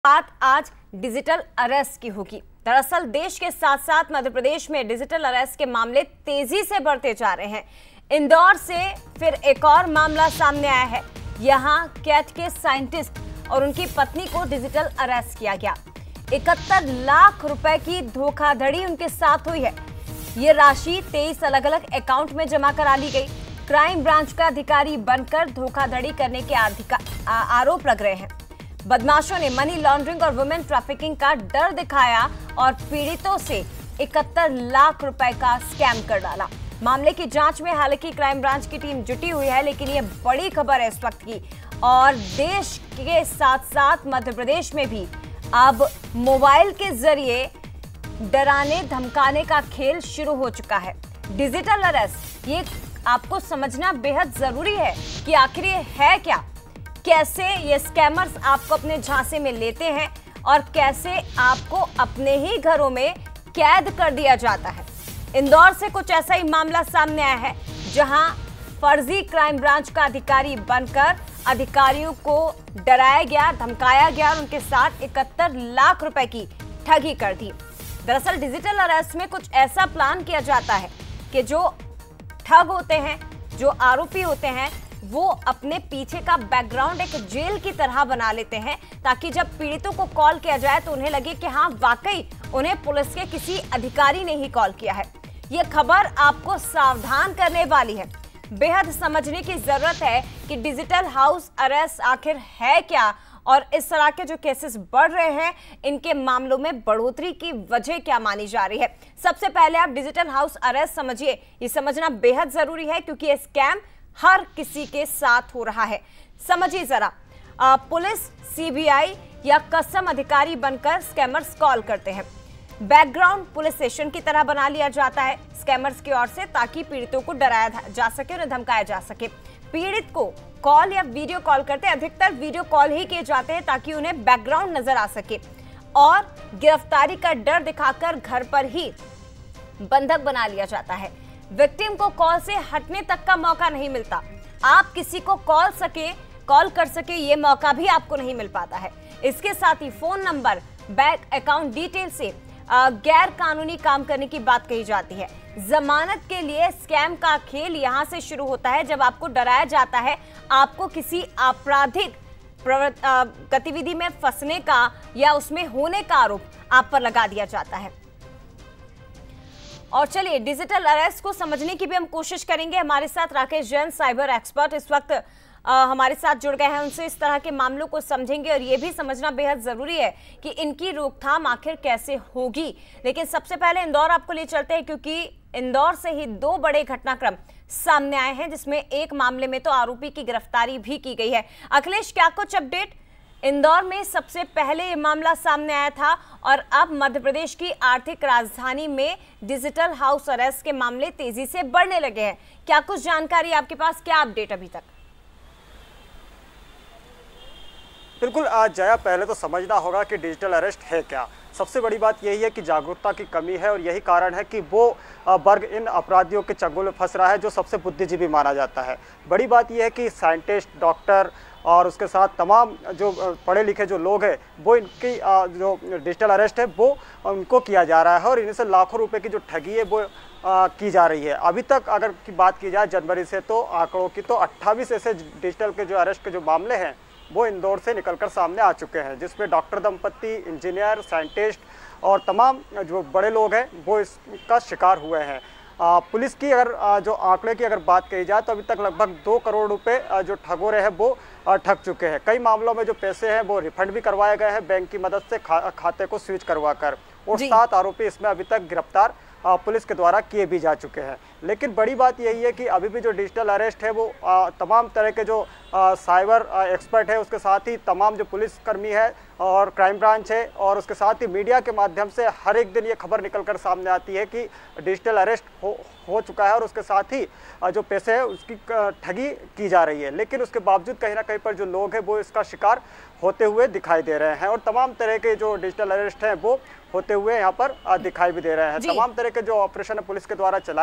बात आज digital arrest की होगी। दरअसल देश के साथ साथ मध्य प्रदेश में डिजिटल अरेस्ट के मामले तेजी से बढ़ते जा रहे हैं। इंदौर से फिर एक और मामला सामने आया है। यहां कैट के साइंटिस्ट और उनकी पत्नी को डिजिटल अरेस्ट किया गया। 71 लाख रुपए की धोखाधड़ी उनके साथ हुई है। ये राशि 23 अलग अलग अकाउंट में जमा करा ली गई। क्राइम ब्रांच का अधिकारी बनकर धोखाधड़ी करने के आरोप लग रहे हैं। बदमाशों ने मनी लॉन्ड्रिंग और वुमेन ट्रैफिकिंग का डर दिखाया और पीड़ितों से 71 लाख रुपए का स्कैम कर डाला। मामले की जांच में हालांकि क्राइम ब्रांच की टीम जुटी हुई है, लेकिन ये बड़ी खबर है इस वक्त की। और देश के साथ साथ मध्य प्रदेश में भी अब मोबाइल के जरिए डराने धमकाने का खेल शुरू हो चुका है। डिजिटल अरेस्ट, ये आपको समझना बेहद जरूरी है कि आखिर ये है क्या, कैसे ये स्कैमर्स आपको अपने झांसे में लेते हैं और कैसे आपको अपने ही घरों में कैद कर दिया जाता है। इंदौर से कुछ ऐसा ही मामला सामने आया है, जहां फर्जी क्राइम ब्रांच का अधिकारी बनकर अधिकारियों को डराया गया, धमकाया गया और उनके साथ 71 लाख रुपए की ठगी कर दी। दरअसल डिजिटल अरेस्ट में कुछ ऐसा प्लान किया जाता है कि जो ठग होते हैं, जो आरोपी होते हैं, वो अपने पीछे का बैकग्राउंड एक जेल की तरह बना लेते हैं, ताकि जब पीड़ितों को कॉल किया जाए तो उन्हें लगे कि हाँ, वाकई उन्हें पुलिस के किसी अधिकारी ने ही कॉल किया है। ये खबर आपको सावधान करने वाली है। बेहद समझने की जरूरत है कि डिजिटल हाउस अरेस्ट आखिर है क्या और इस तरह के जो केसेस बढ़ रहे हैं, इनके मामलों में बढ़ोतरी की वजह क्या मानी जा रही है। सबसे पहले आप डिजिटल हाउस अरेस्ट समझिए। ये समझना बेहद जरूरी है क्योंकि ये स्कैम हर किसी के साथ हो रहा है। समझिए जरा, पुलिस, सीबीआई या कस्टम अधिकारी बनकर स्कैमर्स कॉल करते हैं। बैकग्राउंड पुलिस स्टेशन की तरह बना लिया जाता है स्कैमर्स की ओर से, ताकि पीड़ितों को डराया जा सके, उन्हें धमकाया जा सके। पीड़ित को कॉल या वीडियो कॉल करते हैं, अधिकतर वीडियो कॉल ही किए जाते हैं ताकि उन्हें बैकग्राउंड नजर आ सके, और गिरफ्तारी का डर दिखाकर घर पर ही बंधक बना लिया जाता है। विक्टिम को कॉल से हटने तक का मौका नहीं मिलता। आप किसी को कॉल कर सके ये मौका भी आपको नहीं मिल पाता है। इसके साथ ही phone number, bank account detail से गैर कानूनी काम करने की बात कही जाती है। जमानत के लिए स्कैम का खेल यहां से शुरू होता है, जब आपको डराया जाता है, आपको किसी आपराधिक गतिविधि में फंसने का या उसमें होने का आरोप आप पर लगा दिया जाता है। और चलिए डिजिटल अरेस्ट को समझने की भी हम कोशिश करेंगे। हमारे साथ राकेश जैन, साइबर एक्सपर्ट, इस वक्त हमारे साथ जुड़ गए हैं। उनसे इस तरह के मामलों को समझेंगे और ये भी समझना बेहद जरूरी है कि इनकी रोकथाम आखिर कैसे होगी। लेकिन सबसे पहले इंदौर आपको ले चलते हैं, क्योंकि इंदौर से ही दो बड़े घटनाक्रम सामने आए हैं, जिसमें एक मामले में तो आरोपी की गिरफ्तारी भी की गई है। अखिलेश, क्या कुछ अपडेट? इंदौर में सबसे पहले ये मामला सामने आया था और अब मध्य प्रदेश की आर्थिक राजधानी में डिजिटल हाउस अरेस्ट के मामले तेजी से बढ़ने लगे हैं। क्या कुछ जानकारी आपके पास, क्या अपडेट अभी तक? बिल्कुल जया, पहले तो समझना होगा कि डिजिटल अरेस्ट है क्या। सबसे बड़ी बात यही है कि जागरूकता की कमी है और यही कारण है कि वो वर्ग इन अपराधियों के चंगुल में फंस रहा है जो सबसे बुद्धिजीवी माना जाता है। बड़ी बात यह है कि साइंटिस्ट, डॉक्टर और उसके साथ तमाम जो पढ़े लिखे जो लोग हैं, वो इनकी जो डिजिटल अरेस्ट है वो उनको किया जा रहा है और इनसे लाखों रुपए की जो ठगी है वो की जा रही है। अभी तक अगर की बात की जाए जनवरी से तो आंकड़ों की, तो 28 ऐसे डिजिटल के जो अरेस्ट के जो मामले हैं वो इंदौर से निकलकर सामने आ चुके हैं, जिसमें डॉक्टर दंपत्ति, इंजीनियर, साइंटिस्ट और तमाम जो बड़े लोग हैं वो इसका शिकार हुए हैं। पुलिस की अगर जो आंकड़े की अगर बात कही जाए तो अभी तक लगभग 2 करोड़ रुपए जो ठगोरे हैं वो ठग चुके हैं। कई मामलों में जो पैसे हैं वो रिफंड भी करवाए गए हैं बैंक की मदद से, खाते को स्विच करवाकर, और 7 आरोपी इसमें अभी तक गिरफ्तार पुलिस के द्वारा किए भी जा चुके हैं। लेकिन बड़ी बात यही है कि अभी भी जो डिजिटल अरेस्ट है वो तमाम तरह के जो साइबर एक्सपर्ट है, उसके साथ ही तमाम जो पुलिसकर्मी है और क्राइम ब्रांच है और उसके साथ ही मीडिया के माध्यम से हर एक दिन ये खबर निकलकर सामने आती है कि डिजिटल अरेस्ट हो चुका है और उसके साथ ही जो पैसे है उसकी ठगी की जा रही है। लेकिन उसके बावजूद कहीं ना कहीं पर जो लोग हैं वो इसका शिकार होते हुए दिखाई दे रहे हैं और तमाम तरह के जो डिजिटल अरेस्ट हैं वो होते हुए यहाँ पर दिखाई भी दे रहे हैं। तमाम तरह के जो ऑपरेशन पुलिस के द्वारा चलाए जा रहे हैं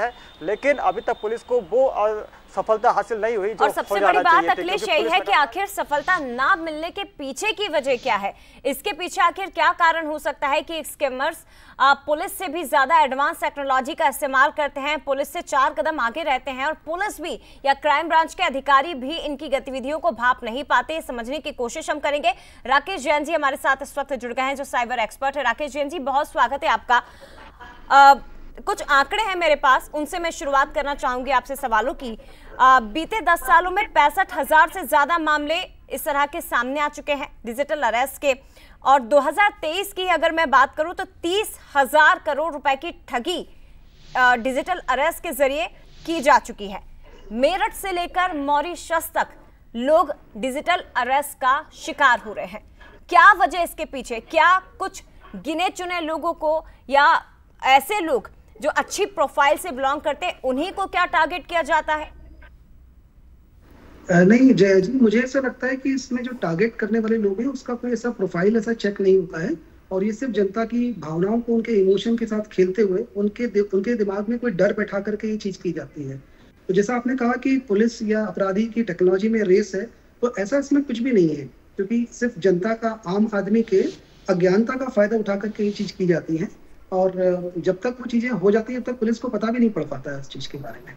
है, लेकिन अभी तक पुलिस को वो सफलता हासिल नहीं हुई। और सबसे बड़ी बात अखिलेश यही है कि आखिर सफलता ना मिलने के पीछे की वजह क्या है, इसके पीछे आखिर क्या कारण हो सकता है कि स्कैमर्स पुलिस से भी ज्यादा एडवांस टेक्नोलॉजी का इस्तेमाल करते हैं, पुलिस से 4 कदम आगे रहते हैं और पुलिस भी या क्राइम ब्रांच के अधिकारी भी इनकी गतिविधियों को भाप नहीं पाते। समझने की कोशिश हम करेंगे। राकेश जैन जी हमारे साथ इस वक्त जुड़ गए हैं जो साइबर एक्सपर्ट है। राकेश जैन जी, बहुत स्वागत है आपका। कुछ आंकड़े हैं मेरे पास, उनसे मैं शुरुआत करना चाहूंगी आपसे सवालों की। बीते 10 सालों में 65,000 से ज्यादा मामले इस तरह के सामने आ चुके हैं डिजिटल अरेस्ट के, और 2023 की अगर मैं बात करूं तो 30,000 करोड़ रुपए की ठगी डिजिटल अरेस्ट के जरिए की जा चुकी है। मेरठ से लेकर मॉरिशस तक लोग डिजिटल अरेस्ट का शिकार हो रहे हैं। क्या वजह इसके पीछे? क्या कुछ गिने चुने लोगों को या ऐसे लोग जो अच्छी प्रोफाइल से बिलोंग करते हैं उन्हीं को क्या टारगेट किया जाता है? नहीं जय जी, मुझे ऐसा लगता है कि इसमें जो टारगेट करने वाले लोग हैं उसका कोई ऐसा प्रोफाइल ऐसा चेक नहीं होता है, और ये सिर्फ जनता की भावनाओं को उनके इमोशन के साथ खेलते हुए उनके दिमाग में कोई डर बैठा करके ये चीज की जाती है। तो जैसा आपने कहा कि पुलिस या अपराधी की टेक्नोलॉजी में रेस है, तो ऐसा इसमें कुछ भी नहीं है, क्योंकि सिर्फ जनता का, आम आदमी के अज्ञानता का फायदा उठा करके ये चीज की जाती है, और जब तक वो चीजें हो जाती है तब तक पुलिस को पता भी नहीं पड़ पाता है इस चीज के बारे में।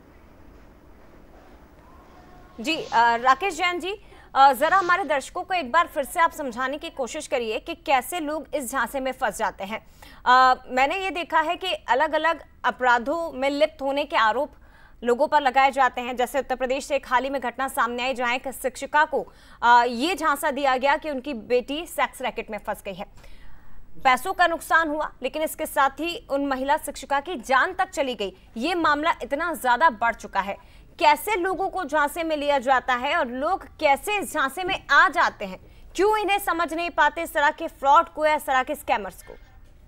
जी राकेश जैन जी, जरा हमारे दर्शकों को एक बार फिर से आप समझाने की कोशिश करिए कि कैसे लोग इस झांसे में फंस जाते हैं। मैंने ये देखा है कि अलग अलग अपराधों में लिप्त होने के आरोप लोगों पर लगाए जाते हैं। जैसे उत्तर प्रदेश से एक हाल ही में घटना सामने आई जहां एक शिक्षिका को ये झांसा दिया गया कि उनकी बेटी सेक्स रैकेट में फंस गई है। पैसों का नुकसान हुआ, लेकिन इसके साथ ही उन महिला शिक्षिका की जान तक चली गई। ये मामला इतना ज्यादा बढ़ चुका है। कैसे लोगों को झांसे में लिया जाता है और लोग कैसे इस झांसे में आ जाते हैं? क्यों इन्हें समझ नहीं पाते इस तरह के फ्रॉड को या इस तरह के स्कैमर्स को?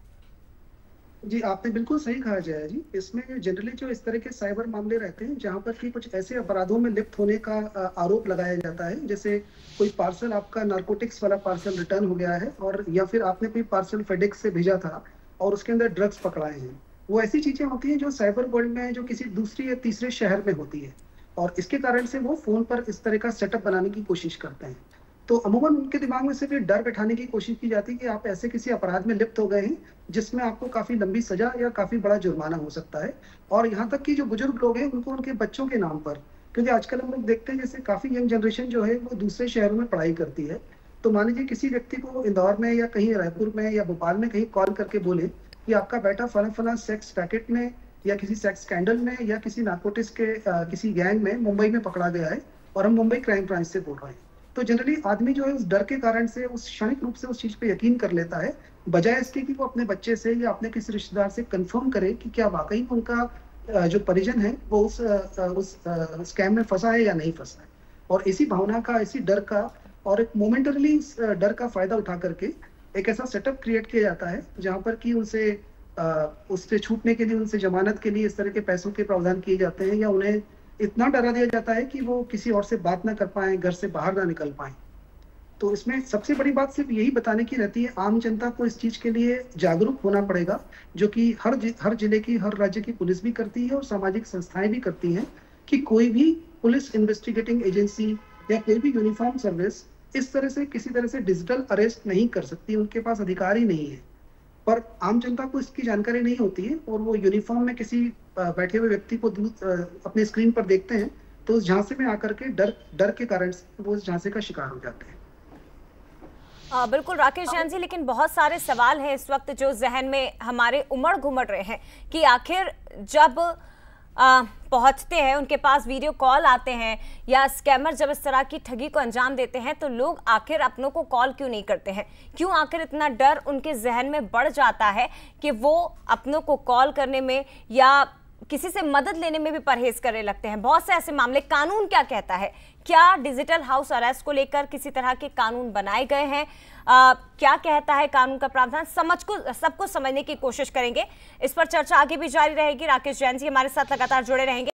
जी आपने बिल्कुल सही कहा जया जी। इसमें जनरली जो इस तरह के साइबर मामले रहते हैं जहां पर कि कुछ ऐसे अपराधों में लिप्त होने का आरोप लगाया जाता है, जैसे कोई पार्सल आपका नारकोटिक्स वाला पार्सल रिटर्न हो गया है, और या फिर आपने कोई पार्सल फेडेक्स से भेजा था और उसके अंदर ड्रग्स पकड़ाए हैं। वो ऐसी चीजें होती हैं जो साइबर वर्ल्ड में जो किसी दूसरी या तीसरे शहर में होती है, और इसके कारण से वो फोन पर इस तरह का सेटअप बनाने की कोशिश करते हैं। तो अमूमन उनके दिमाग में सिर्फ ये डर बैठाने की कोशिश की जाती है कि आप ऐसे किसी अपराध में लिप्त हो गए हैं जिसमें आपको काफी लंबी सजा या काफी बड़ा जुर्माना हो सकता है। और यहाँ तक कि जो बुजुर्ग लोग हैं उनको उनके बच्चों के नाम पर, क्योंकि आजकल हम लोग देखते हैं जैसे काफी यंग जनरेशन जो है वो दूसरे शहरों में पढ़ाई करती है, तो मान लीजिए किसी व्यक्ति को इंदौर में या कहीं रायपुर में या भोपाल में कहीं कॉल करके बोले कि आपका बेटा फला फला सेक्स रैकेट में या किसी सेक्स स्कैंडल में या किसी नारकोटिक्स के किसी गैंग में मुंबई में पकड़ा गया है और हम मुंबई क्राइम ब्रांच से बोल रहे हैं, तो जनरली आदमी जो है उस डर के कारण से उस क्षणिक रूप से उस चीज पे यकीन कर लेता है, बजाय इसके कि वो अपने बच्चे से या अपने किसी रिश्तेदार से कंफर्म करे कि क्या वाकई उनका जो परिजन है वो उस स्कैम में फंसा है या नहीं फंसा है। और इसी भावना का, इसी डर का और एक मोमेंटरली डर का फायदा उठा करके एक ऐसा सेटअप क्रिएट किया जाता है जहाँ पर कि उनसे उससे छूटने के लिए, उनसे जमानत के लिए इस तरह के पैसों के प्रावधान किए जाते हैं, या उन्हें इतना डरा दिया जाता है कि वो किसी और से बात ना कर पाए, घर से बाहर ना निकल पाए। तो इसमें सबसे बड़ी बात सिर्फ यही बताने की रहती है, आम जनता को इस चीज के लिए जागरूक होना पड़ेगा, जो कि हर जिले की, हर राज्य की पुलिस भी करती है और सामाजिक संस्थाएं भी करती हैं, कि कोई भी पुलिस इन्वेस्टिगेटिंग एजेंसी या कोई भी यूनिफॉर्म सर्विस इस तरह से किसी तरह से डिजिटल अरेस्ट नहीं कर सकती, उनके पास अधिकार ही नहीं है। पर आम जनता को इसकी जानकारी नहीं होती है और वो यूनिफॉर्म में किसी बैठे हुए व्यक्ति को अपने स्क्रीन पर देखते हैं, तो उस झांसे में आकर के डर के कारण वो उस झांसे का शिकार हो जाते हैं। बिल्कुल राकेश जैन जी, लेकिन बहुत सारे सवाल हैं इस वक्त जो जहन में हमारे उमड़ घुमड़ रहे हैं कि आखिर जब पहुंचते हैं, उनके पास वीडियो कॉल आते हैं या स्कैमर जब इस तरह की ठगी को अंजाम देते हैं, तो लोग आखिर अपनों को कॉल क्यों नहीं करते हैं? क्यों आखिर इतना डर उनके जहन में बढ़ जाता है कि वो अपनों को कॉल करने में या किसी से मदद लेने में भी परहेज करने लगते हैं? बहुत से ऐसे मामले, कानून क्या कहता है? क्या डिजिटल हाउस अरेस्ट को लेकर किसी तरह के कानून बनाए गए हैं? क्या कहता है कानून का प्रावधान? सबको समझने की कोशिश करेंगे। इस पर चर्चा आगे भी जारी रहेगी। राकेश जैन जी हमारे साथ लगातार जुड़े रहेंगे।